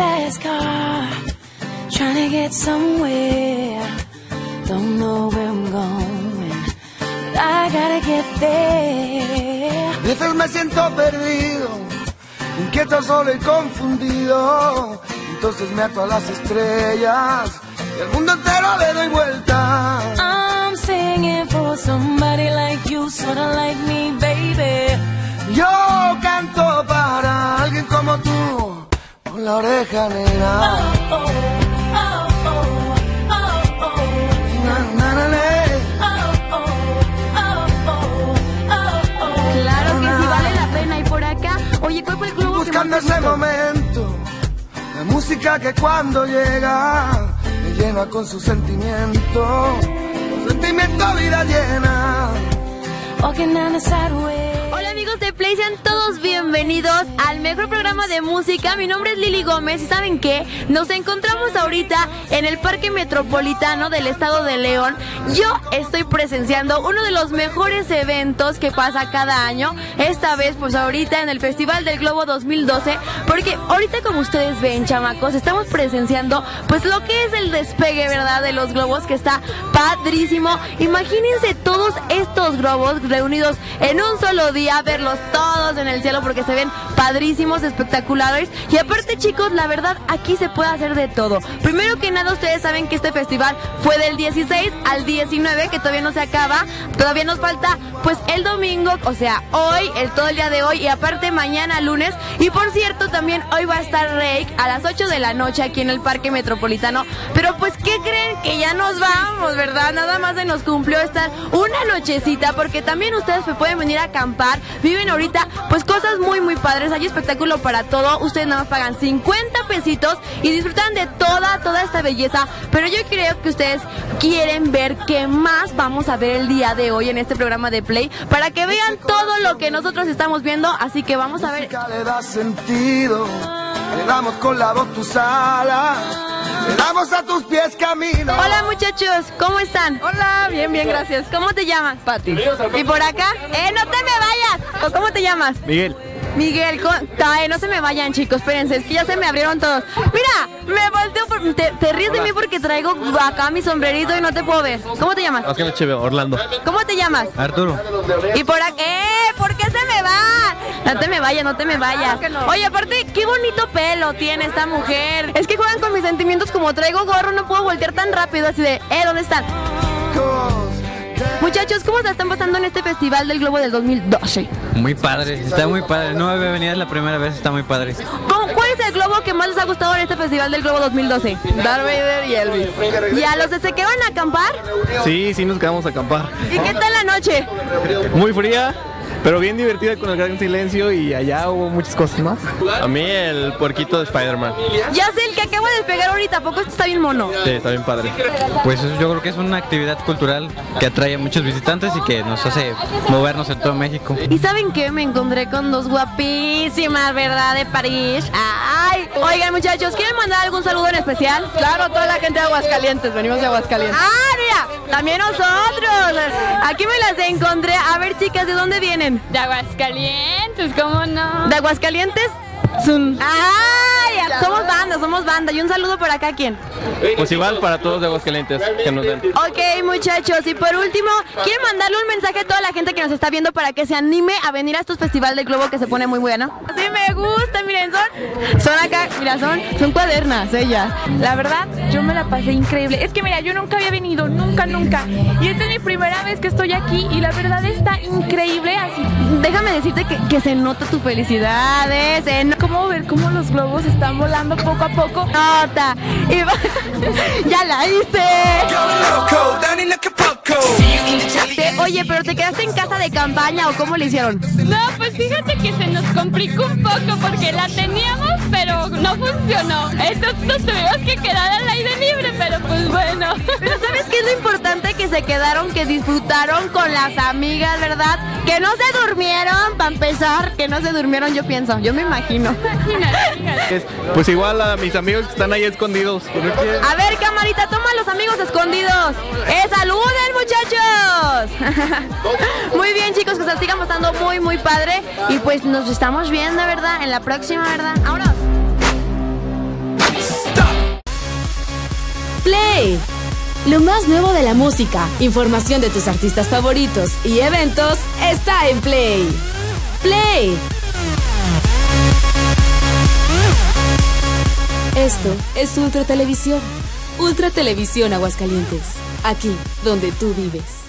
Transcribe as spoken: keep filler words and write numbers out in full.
fast car, trying to get somewhere. Don't know where I'm going, but I gotta get there. A veces me siento perdido, inquieto, solo y confundido. Entonces me ato a las estrellas y al mundo entero le doy vuelta. I'm singing for somebody like you, sorta like me, baby. Yo canto para alguien como tú, con la oreja negra. Oh, oh, oh, oh, oh, oh. Na, na, na, na. Oh, oh, oh, oh, oh, oh. Claro que sí vale la pena. Y por acá, oye, ¿cuál fue el globo que Buscando más te ese gustó? momento, la música que cuando llega me llena con su sentimiento. Con sentimiento vida llena. Walking down the sideway. Hola amigos de Play, sean todos bienvenidos al mejor programa de música. Mi nombre es Lili Gómez y ¿saben qué? Nos encontramos ahorita en el Parque Metropolitano del Estado de León. Yo estoy presenciando uno de los mejores eventos que pasa cada año. Esta vez pues ahorita en el Festival del Globo dos mil doce, porque ahorita como ustedes ven, chamacos, estamos presenciando pues lo que es el despegue, ¿verdad? De los globos, que está padrísimo. Imagínense todos estos globos reunidos en un solo día, verlos todos en el cielo porque se ven padrísimos, espectaculares. Y aparte, chicos, la verdad aquí se puede hacer de todo. Primero que nada, ustedes saben que este festival fue del dieciséis al diecinueve, que todavía no se acaba. Todavía nos falta pues el domingo, o sea, hoy, el todo el día de hoy, y aparte mañana lunes. Y por cierto, también hoy va a estar Rake a las ocho de la noche aquí en el Parque Metropolitano. Pero pues, ¿qué creen? Que ya nos vamos, ¿verdad? Nada más se nos cumplió estar una nochecita, porque también ustedes se pueden venir a acampar. Viven ahorita pues cosas muy muy padres, hay espectáculo para todo. Ustedes nada más pagan cincuenta pesitos y disfrutan de toda, toda esta belleza. Pero yo creo que ustedes quieren ver qué más vamos a ver el día de hoy en este programa de Play, para que vean todo lo que nosotros estamos viendo. Así que vamos a ver. Música le da sentido, le damos con la voz tus alas, le damos a tus pies camino. Hola muchachos, ¿cómo están? Hola, bien, bien, gracias. ¿Cómo te llamas? Pati. ¿Y por acá? ¡Eh, no te me vayas! ¿Cómo te llamas? Miguel. Miguel, con... Ay, no se me vayan, chicos, espérense, es que ya se me abrieron todos. Mira, me volteo, por... te, te ríes de mí porque traigo acá mi sombrerito y no te puedo ver. ¿Cómo te llamas? Oscar H B, Orlando. ¿Cómo te llamas? Arturo. Y por acá, ¡eh! ¿Por qué se me va? No te me vayas, no te me vayas. Oye, aparte, qué bonito pelo tiene esta mujer. Es que juegan con mis sentimientos, como traigo gorro, no puedo voltear tan rápido, así de, ¿eh? ¿Dónde están? Muchachos, ¿cómo se están pasando en este Festival del Globo del dos mil doce? Muy padre, está muy padre. No había venido, es la primera vez, está muy padre. ¿Cómo, ¿Cuál es el globo que más les ha gustado en este Festival del Globo dos mil doce? Darth Vader y Elvis. ¿Y a los de se quedan a acampar? Sí, sí nos quedamos a acampar. ¿Y qué tal la noche? Muy fría, pero bien divertida con el gran silencio, y allá hubo muchas cosas más. A mí el puerquito de Spider-Man. Ya sé, el que acabo de despegar ahorita, ¿a poco esto está bien mono? Sí, está bien padre. Pues eso yo creo que es una actividad cultural que atrae a muchos visitantes y que nos hace movernos en todo México. ¿Y saben qué? Me encontré con dos guapísimas, ¿verdad? De París. ¡Ay! Oigan, muchachos, ¿quieren mandar algún saludo en especial? Claro, toda la gente de Aguascalientes, venimos de Aguascalientes. ¡Ah, mira! También nosotros. Aquí me las encontré. A ver, chicas, ¿de dónde vienen? De Aguascalientes, ¿cómo no? ¿De Aguascalientes? Sun. ¡Ay! Somos banda, somos banda. Y un saludo por acá, ¿a quién? Pues igual para todos de Aguascalientes que nos den. Ok, muchachos, y por último, quiero mandarle un mensaje a toda la gente que nos está viendo para que se anime a venir a estos Festival del Globo, que se pone muy bueno. Sí, me gusta, miren, son, son acá, mira, son, son cuadernas ellas. La verdad, yo me la pasé increíble. Es que mira, yo nunca había venido, nunca, nunca. Y esta es mi primera vez que estoy aquí y la verdad está increíble así. Déjame decirte que, que se nota tu felicidad, ¿eh? Se no... ¿Cómo ver cómo los globos están volando poco a poco? Nota. Y va... ¡Ya la hice! Te... Oye, pero ¿te quedaste en casa de campaña o cómo le hicieron? No, pues fíjate que se nos complicó un poco porque la teníamos, pero no funcionó. Entonces nos tuvimos que quedar al aire libre, pero pues bueno. Pero ¿sabes qué es lo importante? Que se quedaron, que disfrutaron con las amigas, ¿verdad? Que no se durmieron, para empezar, que no se durmieron, yo pienso, yo me imagino. Pues igual a mis amigos que están ahí escondidos. A ver, camarita, toma a los amigos escondidos. ¡Eh, saluden, muchachos! Muy bien, chicos, que se sigan pasando muy, muy padre. Y pues nos estamos viendo, ¿verdad? En la próxima, ¿verdad? ¡Vámonos! Play. Lo más nuevo de la música, información de tus artistas favoritos y eventos está en Play. Play. Esto es Ultra Televisión. Ultra Televisión Aguascalientes. Aquí, donde tú vives.